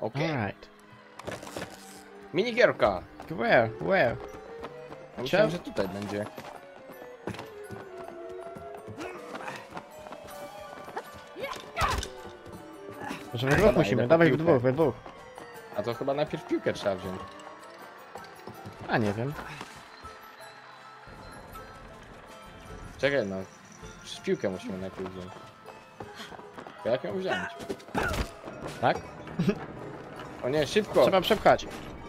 Okej. Alright. Minigierka. Where? Ja myślałem, że tutaj będzie. Może we dwóch musimy, dawaj w dwóch, we dwóch. A to chyba najpierw piłkę trzeba wziąć. A nie wiem. Czekaj, no. Przecież piłkę musimy najpierw wziąć. To jak ją wziąć? Tak? O nie, szybko! Trzeba przepchać.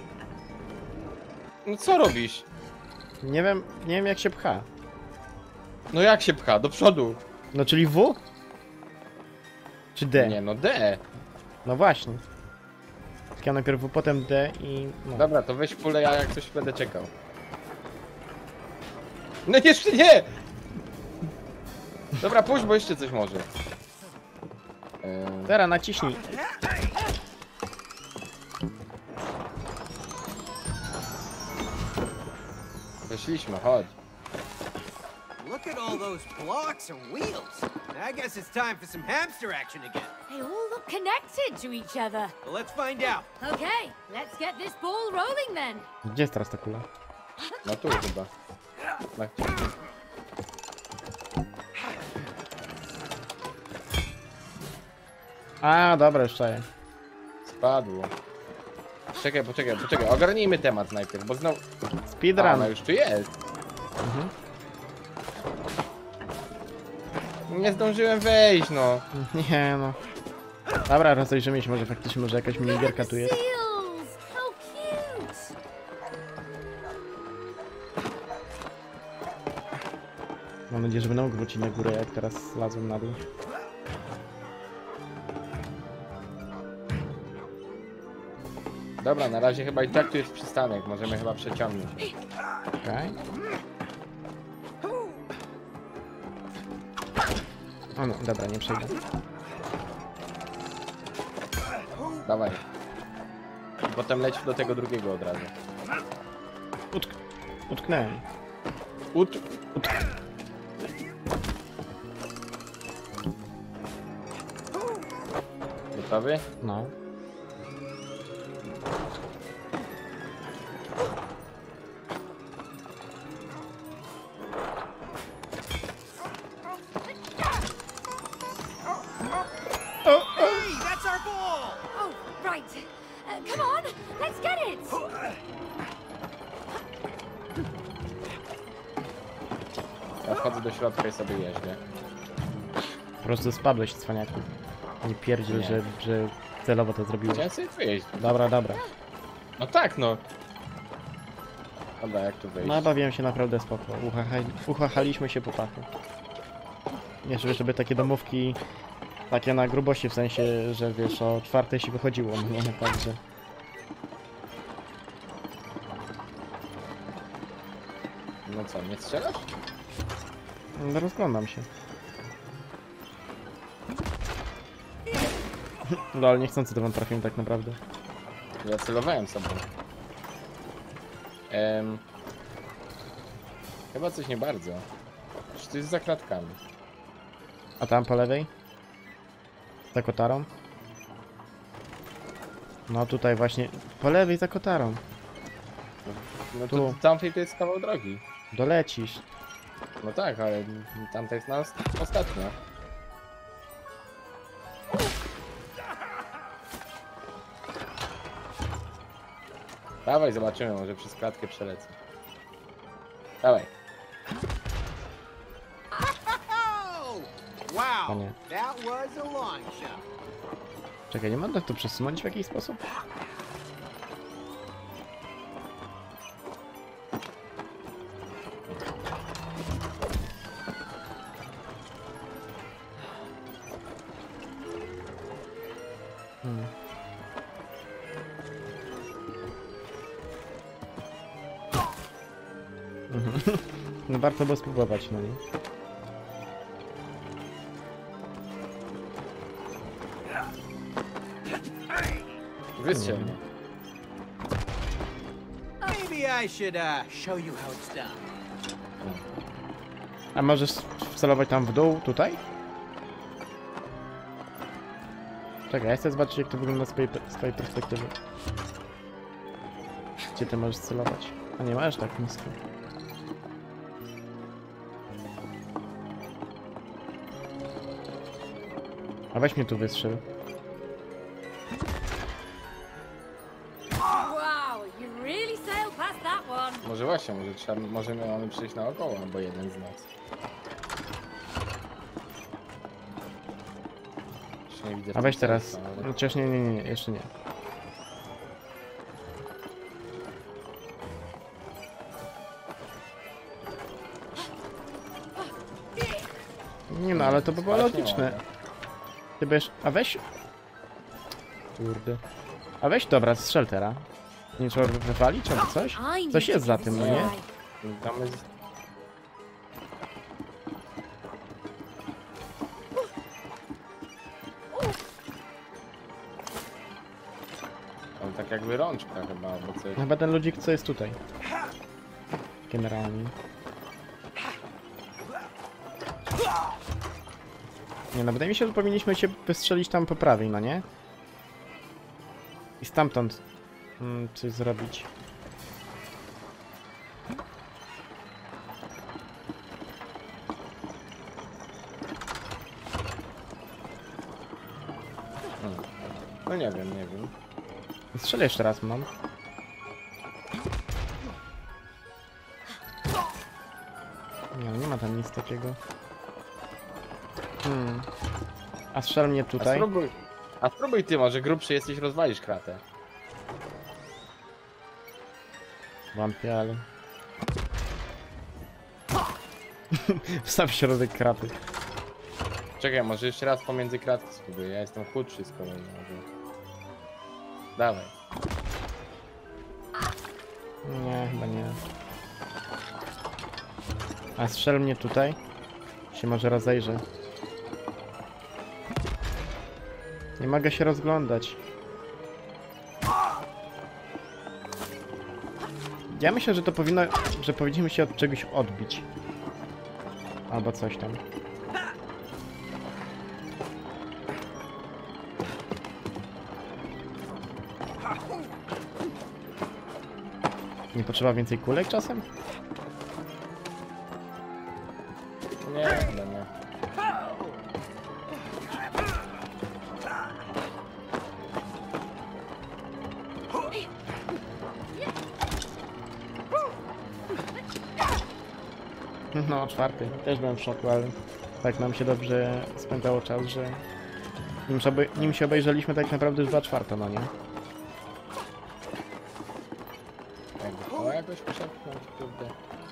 No co robisz? Nie wiem jak się pcha. No jak się pcha? Do przodu! No czyli W? Czy D? Nie, no D! No właśnie. Tak ja najpierw W, potem D i... No. Dobra, to weź pulę, ja jak coś będę czekał. No jeszcze nie! Dobra, puść, bo jeszcze coś może. Teraz naciśnij. Weszliśmy, chodź. Look at all those blocks and wheels. I guess it's time for some hamster action again. They all look connected to each other. Well, let's find out. Okay, let's get this ball rolling then. Gdzie jest teraz ta kula? No tu chyba. No. A, dobra, już czaję. Spadło. Poczekaj. Ogarnijmy temat najpierw, bo znowu... A, Speedrun. ona już tu jest. Mhm. Nie zdążyłem wejść, no. Nie no. Dobra, rozejrzymy się, może faktycznie może jakaś minigierka tu jest. Seals! How cute! Mam nadzieję, że będą wrócić na górę, jak teraz zlazłem na dół. Dobra, na razie chyba i tak tu jest przystanek, możemy chyba przeciągnąć. Okej. O no, dobra, nie przejdę. Dawaj. I potem leć do tego drugiego od razu. Utknęłem. Gotowy? No. Hey, that's our ball! Oh, right. Come on, let's get it! Ja wchodzę do środka i sobie jeździę. Po prostu spadłeś, cwaniaku. Nie pierdziel, Nie. że celowo to zrobiłeś. Chciałem sobie wyjeździć. Dobra. No tak, no. Dobra, jak tu wyjść? No bawiłem się naprawdę spoko. Uchachaliśmy się po pachu. Nie, żeby takie domówki takie na grubości, w sensie, że wiesz, o 4 się wychodziło, no nie, także... No co, nie strzelasz? No, rozglądam się. No ale niechcący to wam trafiłem tak naprawdę. Ja celowałem sobie. Chyba coś nie bardzo. Czy to jest za klatkami? A tam po lewej? Za kotarą? No tutaj właśnie, po lewej za kotarą. No Tu. to tamtej to jest kawał drogi. Dolecisz. No tak, ale tamta jest na ostatnia. Dawaj, zobaczymy, może przez klatkę przelecę. Dawaj. Oh! Wow, Panie. that was a long shot. Czekaj, nie można to przesunąć w jakiś sposób? No warto było spróbować, no nie? Wystrzel mnie. Maybe I should show you how it's done. A możesz wcelować tam w dół, tutaj? Czekaj, ja chcę zobaczyć jak to wygląda z twojej perspektywy. Gdzie ty możesz celować? A nie masz tak nisko. A weź mnie tu wystrzel. Wow, you really sailed past that one. Może właśnie, może my mamy przyjść naokoło, albo jeden z nas. Jeszcze nie widzę A weź w tym teraz. sensu, ale- Chociaż nie, jeszcze nie. Nie no, ale to by było Spać nie logiczne. mogę. Ty będziesz... A weź... Kurde. A weź, dobra, strzel teraz. Nie trzeba wywalić albo coś? I need Coś to jest do za this tym, no nie? right. Tam jest... Ale tak jakby rączka chyba, albo coś. Chyba ten ludzik, co jest tutaj. Generalnie. Nie no, wydaje mi się, że powinniśmy się wystrzelić tam po prawej, no nie? I stamtąd coś zrobić. No nie wiem, nie wiem. Strzelę jeszcze raz, mam. Nie, no nie ma tam nic takiego. A strzel mnie tutaj. A spróbuj ty, może grubszy jesteś, rozwalisz kratę. Wątpię, ale... Wstaw w środek kraty. Czekaj, może jeszcze raz pomiędzy kratki spróbuję, ja jestem chudszy z kolei. Może... Dawaj. Nie, chyba nie. A strzel mnie tutaj. Się może rozejrzę. Nie mogę się rozglądać. Ja myślę, że to powinno... że powinniśmy się od czegoś odbić. Albo coś tam. Nie potrzeba więcej kulek czasem? Nie, chyba nie. No, czwarty. Też byłem w szoku, ale tak nam się dobrze spędzało czas, że nim się obejrzeliśmy tak naprawdę już 2/4, no nie? Jakby to jakoś przepchnąć, kurde.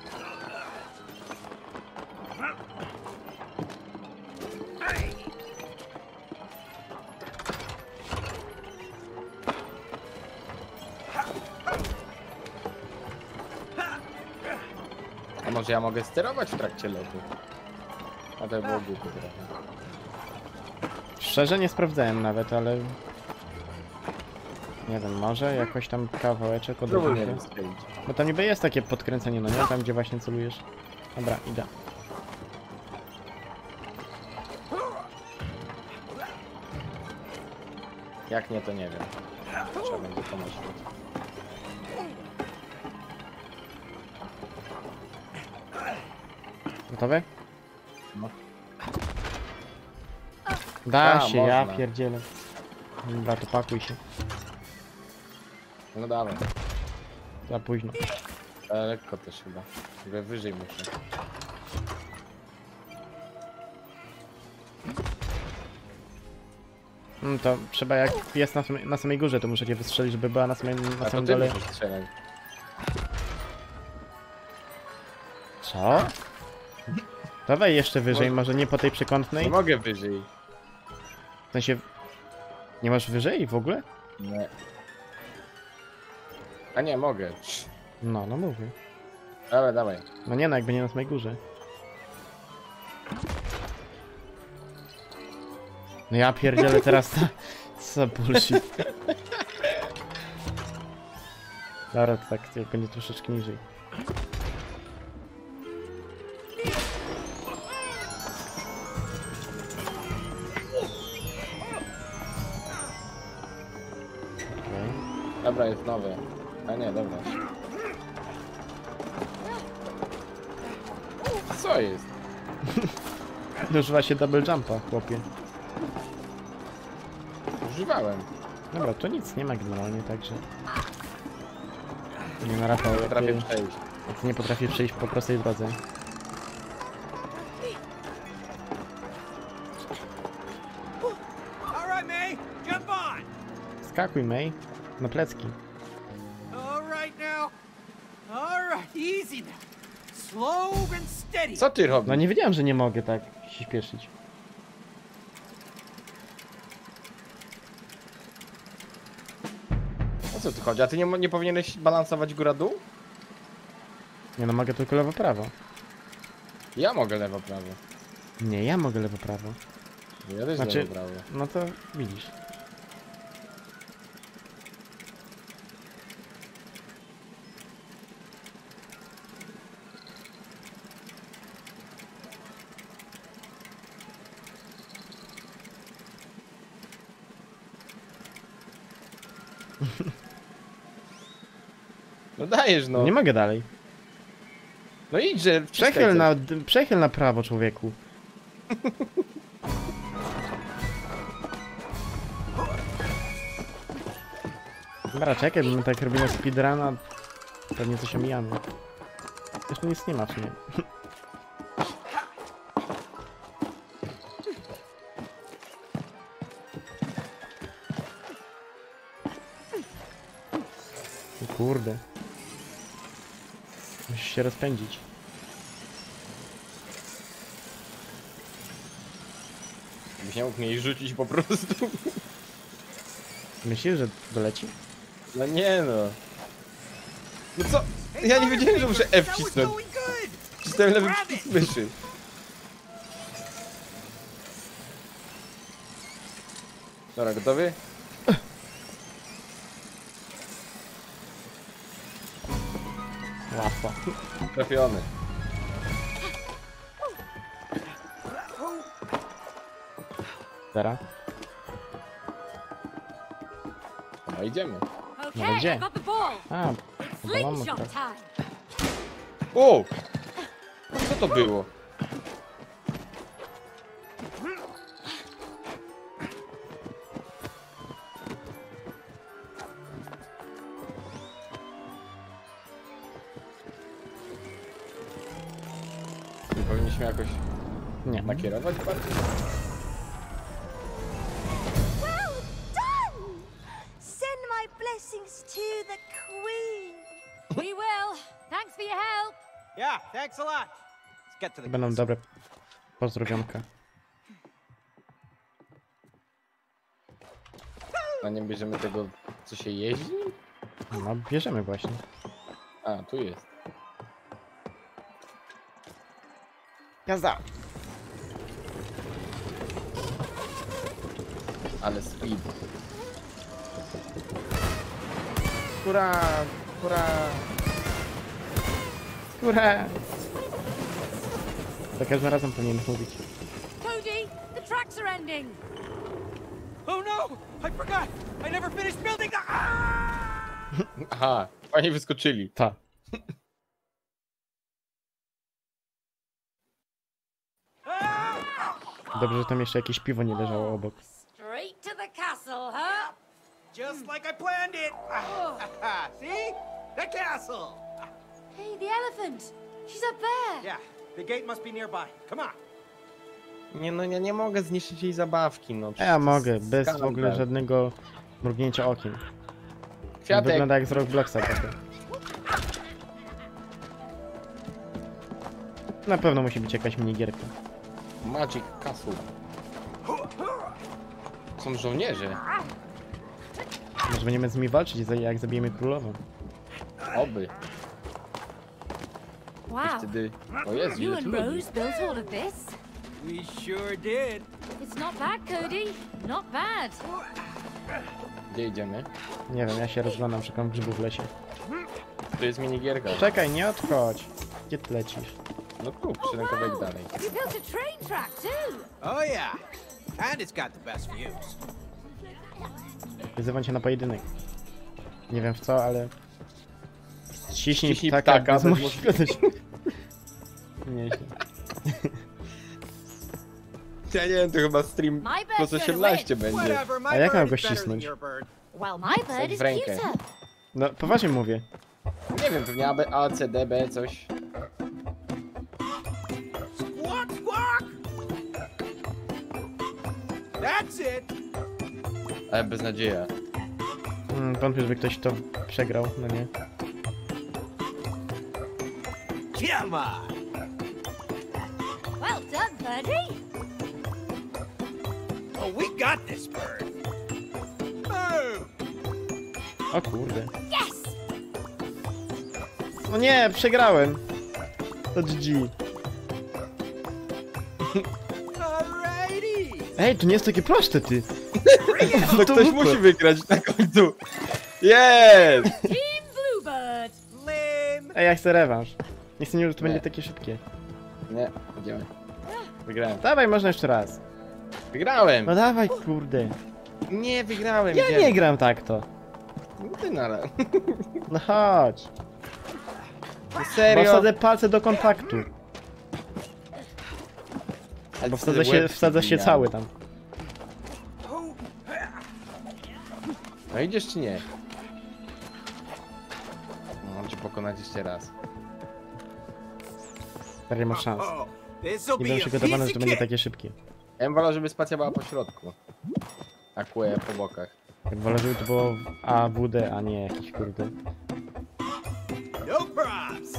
A może ja mogę sterować w trakcie lotu? A to było głupie trochę. Szczerze nie sprawdzałem nawet, ale... Nie wiem, może jakoś tam kawałeczek Spróbuj odrobinę. mnie strzelić. Bo tam niby jest takie podkręcenie, no nie? Tam gdzie właśnie celujesz. Dobra, idę. Jak nie, to nie wiem. Trzeba będzie pomyśleć. Gotowy? No. Da A, się, ja można. pierdzielę. Dobra, to pakuj się. No dawaj. Za późno. Ale lekko też chyba. Chyba wyżej muszę. To trzeba jak jest na samej górze, to muszę cię wystrzelić, żeby była na A to samym ty dole. musisz strzelać. Co? Dawaj jeszcze wyżej, może nie po tej przekątnej? Nie mogę wyżej. W sensie... Nie masz wyżej w ogóle? Nie. A nie, mogę. No mówię. Dawaj, dawaj. No nie no, jakby nie na samej górze. No ja pierdzielę teraz to... Co bullshit. Dobra, to tak będzie troszeczkę niżej. Dobra, jest nowy. A nie, dobra. Co jest? Używa się double jumpa, chłopie. Używałem. Dobra, to nic, nie ma generalnie, także... Nie na Rafał, Nie trafię przejść. jak nie potrafię przejść po prostej drodze. All right, May, jump on. Skakuj, May. Na plecki. All right now. All right, easy now. Slow and steady. Co ty robisz? No nie wiedziałem, że nie mogę tak się śpieszyć. O co tu chodzi? A ty nie powinieneś balansować góra-dół? Nie no, mogę tylko lewo-prawo. Ja mogę lewo-prawo. Nie, ja mogę lewo-prawo. Ja też Znaczy- lewo-prawo. No to widzisz. No dajesz no. Nie mogę dalej. No idźże. Przechyl na prawo, człowieku. Dobra, czekaj, bo my tak robimy speedruna. Pewnie coś omijamy. Zresztą nic nie ma w sumie. O kurde. Musisz się rozpędzić. Byś nie mógł mnie rzucić po prostu. Myślisz, że doleci? No nie no. No co? Ja nie wiedziałem, że muszę F wcisnąć. Wcisnąłem lewy przycisk myszy. Dobra, gotowy? Łatwo. Trafiony. Teraz? No idziemy. Okay, gdzie? I've got the ball. A, balonu Slingshot tak. time. O! Co to było? Nie powinniśmy jakoś Nie. nakierować bardziej? Well done! Send my blessings to the Queen. We will. Thanks for your help. Yeah, thanks a lot. Let's get to the Będą castle. dobre pozdrowionka. A nie bierzemy tego, co się jeździ? No, bierzemy właśnie. A, tu jest. Jazda! Ale speed. Kura! Kura! Kura! Za każdym razem powinienem mówić. Cody, the tracks are ending. Oh no! I forgot! I never finished building the... Ah! Aha, fajnie wyskoczyli. Ta. Dobrze, że tam jeszcze jakieś piwo nie leżało obok. Straight to the castle, huh? Just like I planned it! See? The castle! Hey, the elephant. She's up there. Yeah, the gate must be nearby. Come on. Nie no, ja nie mogę zniszczyć jej zabawki, no. Ja mogę, bez w Skandal. ogóle żadnego mrugnięcia okiem. Kwiatek. Wygląda jak z Robloxa trochę. Na pewno musi być jakaś minigierka. Magic Castle. Są żołnierze. Może będziemy z nimi walczyć, jak zabijemy królową. Oby. Wow. Wtedy... O Jezu, You ile tu and ludzi. Rose built all of this. We sure did. It's not bad, Cody. Not bad. Gdzie idziemy? Nie wiem, ja się rozglądam, szukam grzybów w lesie. Tu jest minigierka. Czekaj, nie odchodź. Gdzie ty lecisz? No tu, przy kawałek dalej. You built a train track too. Oh yeah. And it's got the best views. Wyzywam cię na pojedynek. Nie wiem w co, ale... Ściśnij Ściśnij ptaka, ptaka, bez bez możliwości. Nieźle. Ja nie wiem, to chyba stream My bird's plus gonna 18 będzie. Whatever, my A jak mam bird go is better than ścisnąć? your bird. Well, my bird is w rękę. cuter. No, poważnie mówię. Nie wiem, pewnie A, C, D, B, coś. Squawk, squawk! That's it! Ale beznadzieja. Wątpię, żeby ktoś to przegrał, no nie. Come on! Well done, birdie. Oh, we got this bird. Boom! O kurde. Yes! No nie, przegrałem. To GG. Alrighty! Ej, to nie jest takie proste, ty. No ktoś musi wygrać na końcu. Jest! Team Bluebird. Lame! Ej, ja chcę rewanż. Nie chcę, że to Nie. będzie takie szybkie. Nie, idziemy. Wygrałem. Dawaj, można jeszcze raz. Wygrałem! No dawaj, kurde. Nie, wygrałem. Ja idziemy. nie gram tak to. No ty nara. No chodź. No Bo serio? wsadzę palce do kontaktu. Bo wsadza się cały tam. No idziesz czy nie? No, mam cię pokonać jeszcze raz. Nie masz szans. Oh, this'll Nie be byłem a przygotowany, piece że to of będzie cake. takie szybkie. Ja bym wolał, żeby spacja była po środku. A kłe po bokach. Jak wolę, żeby to było A, W, D, a nie jakiś kurde. No props!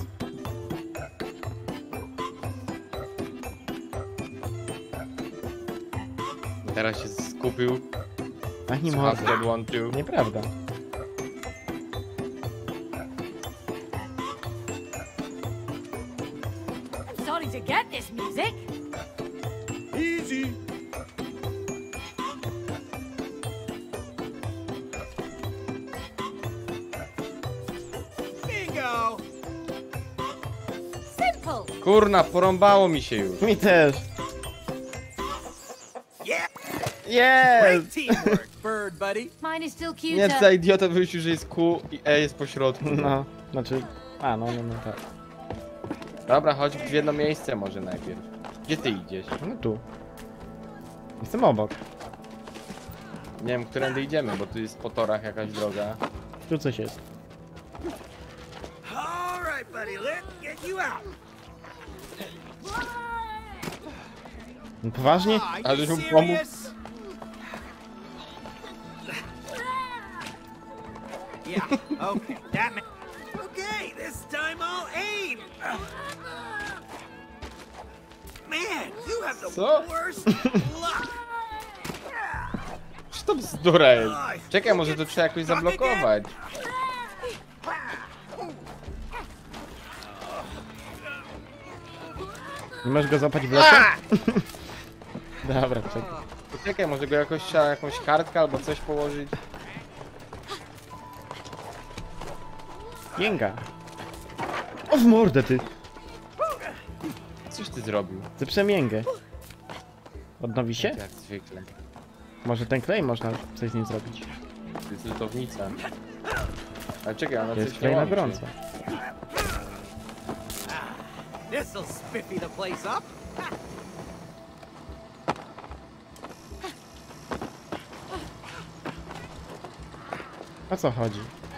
Teraz się skupił. Ach, nie Słuchawkę mogę. odłączył. Nieprawda. I'm starting to get this music. Easy! Bingo! Simple. Kurna, porąbało mi się już. Mi też. Yeah! Jest! Great teamwork, bird buddy! Mine is still Nie, cuter. za idiota wymyślił, że jest Q i E jest po środku. No, znaczy... A, no tak. Dobra, chodź w jedno miejsce może najpierw. Gdzie ty idziesz? No tu. Jestem obok. Nie wiem, którędy idziemy, bo tu jest po torach jakaś droga. Tu coś jest. Alright, buddy, let's get you out! No, poważnie? Are Ale you żebym pomógł. serious? Yeah, okay, that man. Okay, this time I'll aim! Man, you have the Co? worst luck! Co to bzdura jest? Czekaj, może to trzeba jakoś zablokować. Nie możesz go złapać w locie? Dobra, czekaj. Czekaj, może go jakoś trzeba jakąś kartkę albo coś położyć. Jęga. O, w mordę, ty. Coś ty zrobił. Zepsułem jęgę. Odnowi się? Jak zwykle. Może ten klej można coś z nim zrobić. To jest lutownica. Ale czekaj, ona Jest coś klej nie na łączy. gorąco. This'll spiffy the place up. O co chodzi?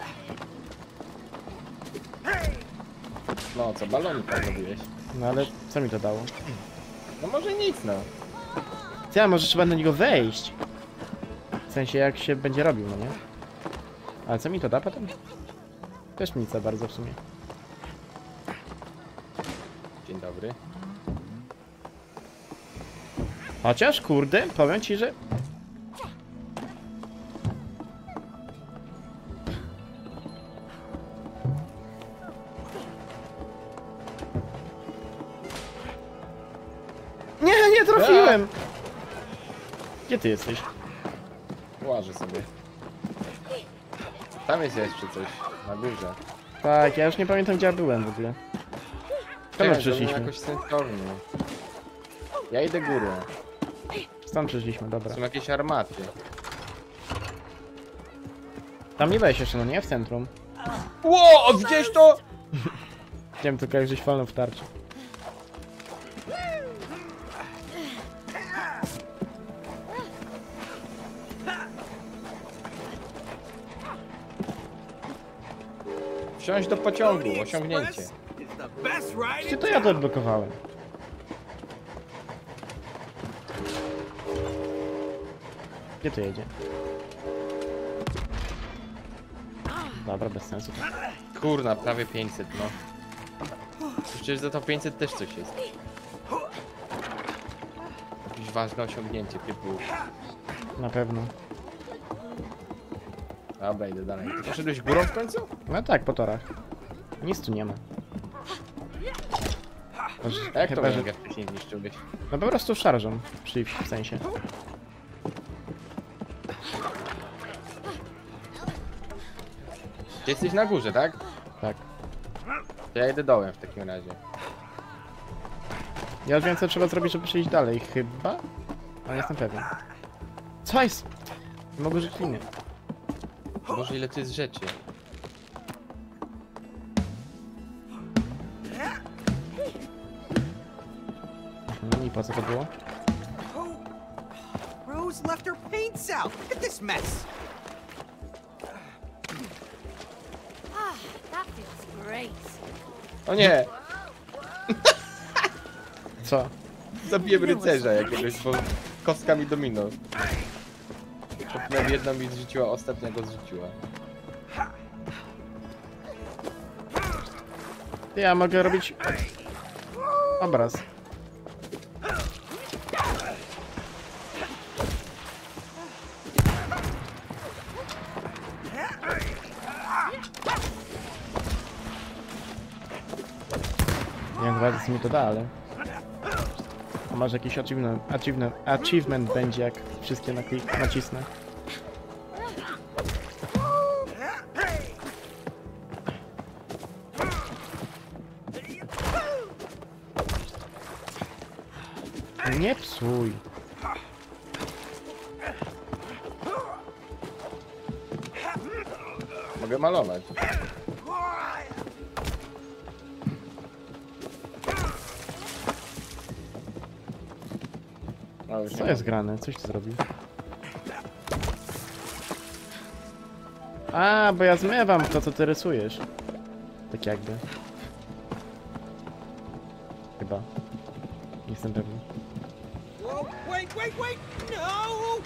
No co, balonika zrobiłeś? No ale co mi to dało? No może nic, no. Ty, a może trzeba na niego wejść? W sensie jak się będzie robił, no nie? Ale co mi to da potem? Też nic za bardzo w sumie. Dzień dobry. Chociaż, kurde, powiem ci, że... Nie trafiłem! Gdzie ty jesteś? Łażę sobie. Tam jest jeszcze coś, na górze. Tak, ja już nie pamiętam gdzie ja byłem w ogóle. Skąd Czekaj, przyszliśmy? zrobimy jakoś sensownie. Ja idę górą. Stąd przyszliśmy, dobra. Są jakieś armaty. Tam nie weź jeszcze, no nie? W centrum. Ło, widziałeś to? Wiem tylko jak żeś walnął w tarczy. Wsiąść do pociągu, osiągnięcie. Is the best ride Czy in to ja to odblokowałem? Gdzie to jedzie? Dobra, bez sensu. Kurna, prawie 500, no. Przecież za to 500 też coś jest. Jakieś ważne osiągnięcie typu... Na pewno. Dobra, idę dalej. Ty poszedłeś górą w końcu? No tak, po torach. Nic tu nie ma. A jak to Chyba, że... węgę wcześniej zniszczyłeś? No po prostu szarżą. W sensie. Ty jesteś na górze, tak? Tak. To ja idę dołem w takim razie. Ja już wiem co trzeba zrobić, żeby przejść dalej. Chyba? Ale nie jestem pewien. Co jest? Nie mogę żyć liny. Boże, ile tu jest rzeczy. I po co to było? Rose left her paints out. Look at this mess. Ah, that feels great. O nie! Co? Zabiłem rycerza jakiegoś, bo kostkami domino. Przepnęła jedna mi zrzuciła, ostatniego zrzuciła. Ja mogę robić... obraz. Nie wiem, bardzo co mi to da, ale... A może jakiś achievement będzie, jak wszystkie nacisnę. Nie psuj. Mogę malować. No, już nie Co jest mogę. grane? Coś ty zrobił? A, bo ja zmywam to, co ty rysujesz. Tak jakby. Chyba. Nie jestem pewny. Whoa, wait, no!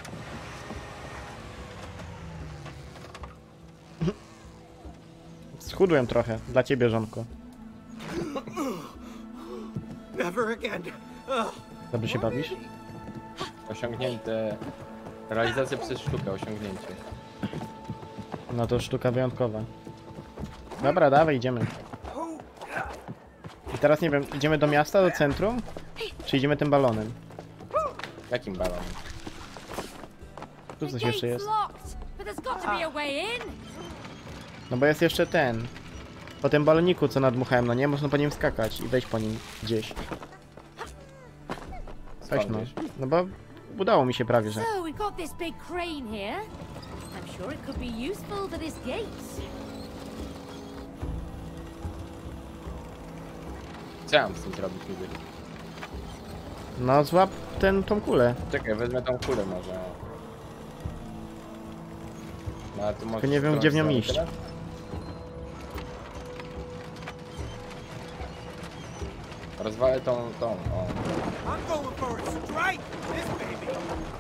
Schudłem trochę. Dla ciebie, żonko. Never again. Ugh. Dobrze się bawisz? Osiągnięte... Realizacja przez sztukę, osiągnięcie. No to sztuka wyjątkowa. Dobra, dawaj, idziemy. I teraz nie wiem, idziemy do miasta, do centrum? Czy idziemy tym balonem? Jakim balonem? Tu The coś jeszcze gate's jest. locked, but there's got to be a way in. No bo jest jeszcze ten. Po tym baloniku, co nadmuchałem, no nie? Można po nim skakać i wejść po nim gdzieś. Weź Skąd no. wiesz? No bo udało mi się prawie, że. So we've got this big crane here. I'm sure it could be useful for this gate. Co ja mam z tym zrobić niby? No złap tą kulę. Czekaj, wezmę tą kulę może. No, a tu może nie wiem, gdzie w nią iść. Teraz? Rozwalę tą, o. I'm going for a strike. This baby.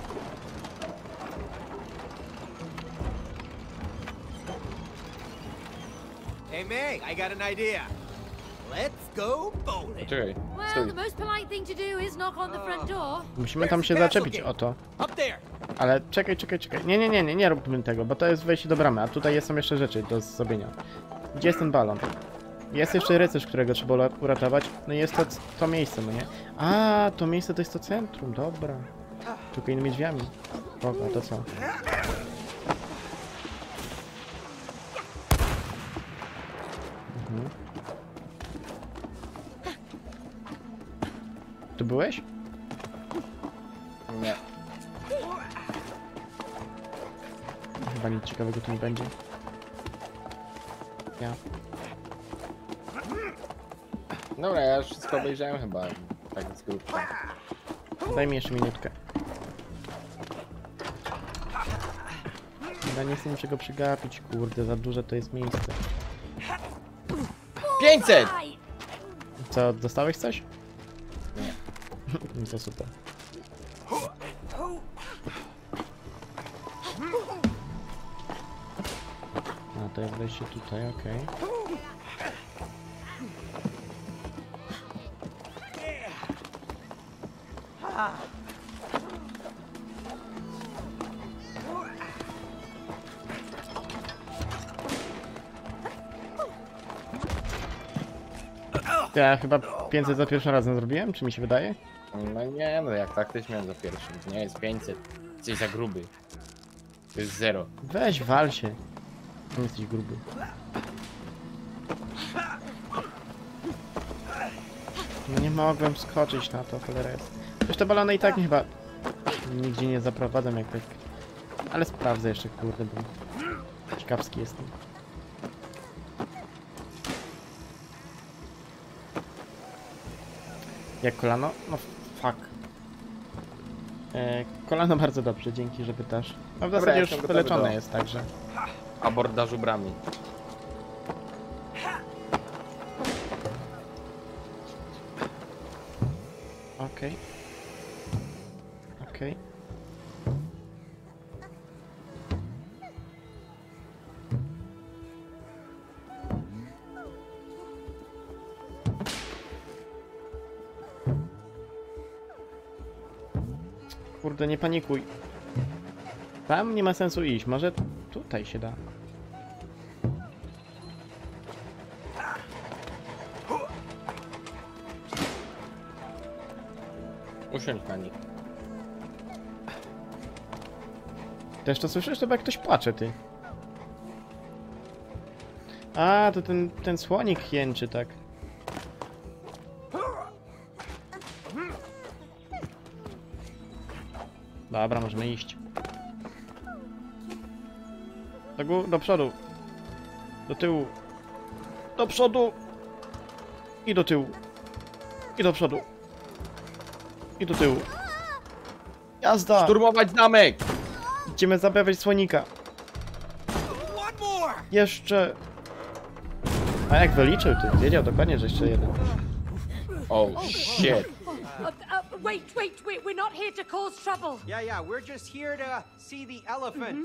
Hey May, I got an idea. Let's go bowling. Czekaj, Well, stój. the most polite thing to do is knock on the front door. Musimy tam się zaczepić o to. Up there. Ale czekaj. Nie róbmy tego, bo to jest wejście do bramy, a tutaj są jeszcze rzeczy do zrobienia. Gdzie jest ten balon? Jest jeszcze rycerz, którego trzeba uratować. No i jest to miejsce, no nie? A, to miejsce to jest to centrum, dobra. Tylko innymi drzwiami. Boga, to co? Mhm. Tu byłeś? Nie. Chyba nic ciekawego tu nie będzie. Ja. Dobra, ja już wszystko obejrzałem chyba. Tak z grubsza. Daj mi jeszcze minutkę. Ja nie chcę niczego przegapić, kurde, za duże to jest miejsce. 500! Co, dostałeś coś? Nie. No to super. A to jest wejście tutaj, okej. Ja chyba 500 za pierwszym razem zrobiłem, czy mi się wydaje? No nie, no jak tak też miałem za pierwszym. To nie jest 500. Jesteś za gruby. To jest 0. Weź, wal się. Nie jesteś gruby. No nie mogłem skoczyć na to, cholera jest. Przecież te balony i tak mnie chyba nigdzie nie zaprowadzą jak tak. Ale sprawdzę jeszcze, kurde, bo ciekawski jestem. Jak kolano? No fuck. Kolano bardzo dobrze, dzięki, że pytasz. No w zasadzie już wyleczone jest, także. Abordażu bramy. Okej. Okej. Kurde, nie panikuj. Tam nie ma sensu iść, może tutaj się da. Usiądź na nich. Też to słyszysz? To chyba ktoś płacze, ty. A, to ten słonik jęczy, tak. Dobra, możemy iść. Do przodu. Do tyłu. Do przodu. I do tyłu. I do przodu. I do tyłu. Jazda! Szturmować zamek! Idziemy zabawiać słonika. Jeszcze... A jak wyliczył, ty wiedział dokładnie, że jeszcze jeden. Oh shit. Wait, we're not here to cause trouble. Yeah, we're just here to see the elephant.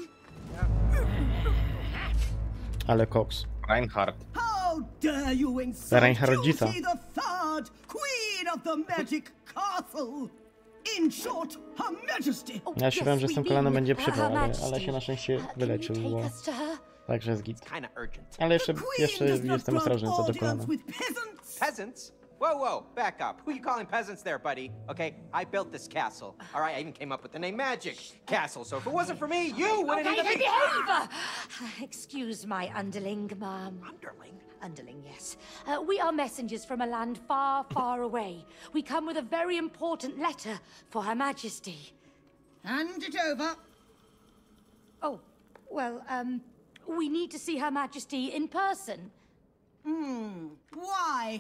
Ale koks. Reinhardt. How dare you insult Reinhardzica. Juicy the Third, Queen of the Magic Castle? In short, Her Majesty. Ja się wiem, że z tym kolanem będzie przypał, ale się na szczęście wyleczył, bo... Także jest git. Kinda urgent. Ale jeszcze does not jestem ostrożny co do grant kolana. audience with peasants. Peasants? Whoa, back up. Who you calling peasants there, buddy? Okay, I built this castle. All right, I even came up with the name Magic Castle. So if it wasn't for me, you wouldn't Okay, even then be... behave! Excuse my underling, ma'am. Underling? Underling, yes. We are messengers from a land far, far away. We come with a very important letter for Her Majesty. Hand it over. Oh, well, we need to see Her Majesty in person. Why?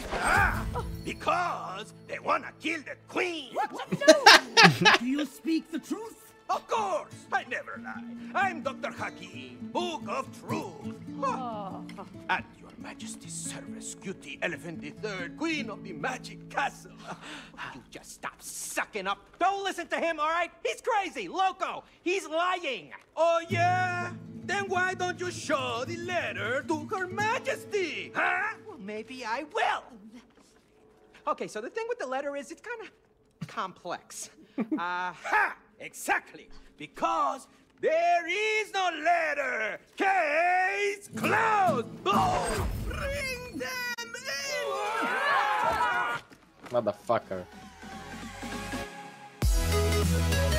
Because they wanna kill the queen. Do you speak the truth? Of course, I never lie. I'm Dr. Hakim, Book of Truth. At your Majesty's service, Cutie Elephant III, Queen of the Magic Castle. You just stop sucking up. Don't listen to him, all right? He's crazy, loco. He's lying. Oh yeah? Then why don't you show the letter to Her Majesty? Huh? Well, maybe I will. Okay, so the thing with the letter is it's kind of complex. Ha! Exactly. Because there is no letter. Case closed. Oh! Bring them in! Motherfucker.